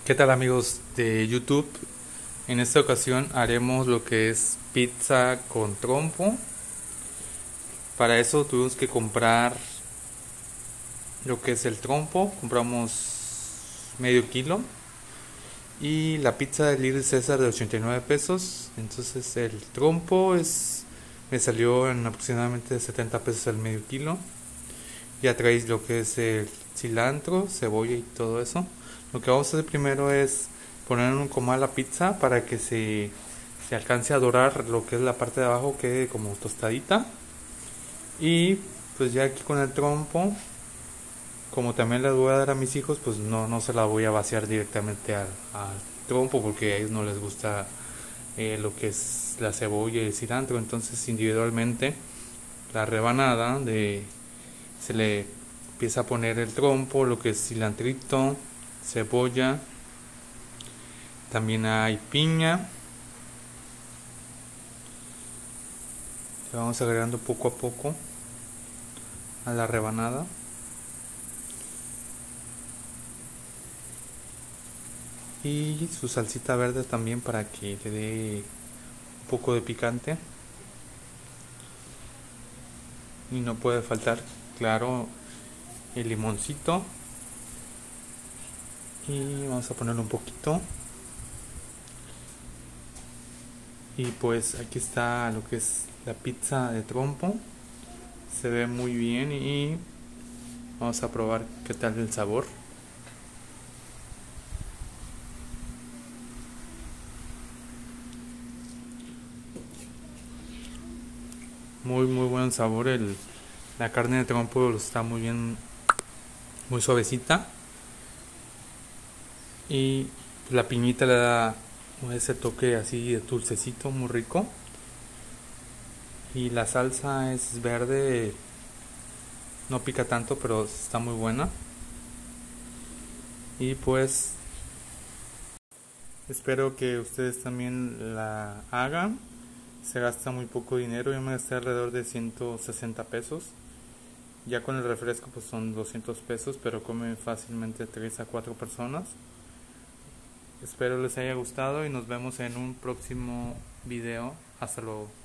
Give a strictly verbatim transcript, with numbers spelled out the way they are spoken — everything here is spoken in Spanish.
¿Qué tal amigos de YouTube? En esta ocasión haremos lo que es pizza con trompo. Para eso tuvimos que comprar lo que es el trompo. Compramos medio kilo. Y la pizza de Little César de ochenta y nueve pesos. Entonces el trompo es me salió en aproximadamente setenta pesos el medio kilo. Ya traéis lo que es el cilantro, cebolla y todo eso. Lo que vamos a hacer primero es poner en un comal la pizza para que se, se alcance a dorar lo que es la parte de abajo, quede como tostadita. Y pues ya aquí con el trompo, como también le voy a dar a mis hijos, pues no, no se la voy a vaciar directamente al, al trompo porque a ellos no les gusta eh, lo que es la cebolla y el cilantro. Entonces individualmente la rebanada de se le empieza a poner el trompo, lo que es cilantrito, cebolla, también hay piña. Le vamos agregando poco a poco a la rebanada. Y su salsita verde también para que le dé un poco de picante. Y no puede faltar, claro, el limoncito. Y vamos a ponerle un poquito. Y pues aquí está lo que es la pizza de trompo. Se ve muy bien y vamos a probar qué tal el sabor. Muy muy buen sabor. El, la carne de trompo está muy bien, muy suavecita. Y la piñita le da ese toque así de dulcecito, muy rico. Y la salsa es verde, no pica tanto, pero está muy buena. Y pues espero que ustedes también la hagan. Se gasta muy poco dinero, yo me gasté alrededor de ciento sesenta pesos. Ya con el refresco pues son doscientos pesos, pero come fácilmente tres a cuatro personas. Espero les haya gustado y nos vemos en un próximo video. Hasta luego.